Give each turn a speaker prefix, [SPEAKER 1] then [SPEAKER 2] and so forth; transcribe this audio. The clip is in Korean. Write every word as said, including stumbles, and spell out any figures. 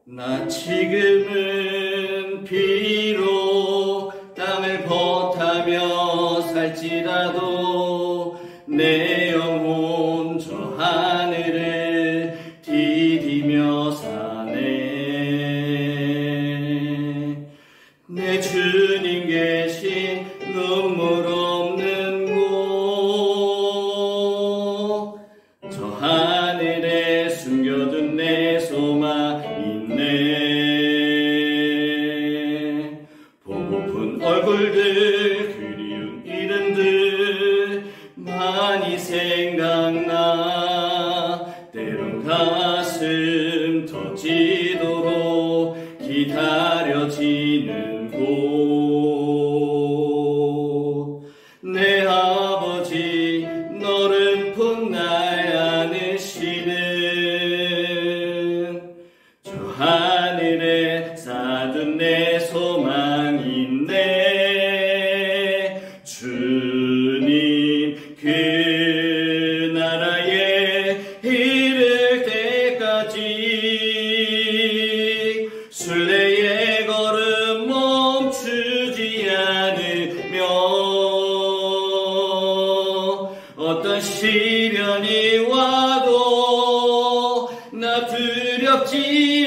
[SPEAKER 1] 나 지금은 비록 땅을 버타며 살지라도 내 영혼 저 하늘을 디디며 사네. 내 주님 계신 눈물 없는 곳, 저 하늘에 숨겨둔 내 소망 있네. 보고픈 얼굴들, 그리운 이름들 많이 생각나. 때론 가슴 터지도록 기다려지는 곳. 내 아버지 너를 품 날 안으시는 저 하늘에 쌓둔 내 소망인데, 주님 그 나라에 이를 때까지 순례의 걸음 멈추지 않으며, 어떤 시련이 와도 나 두렵지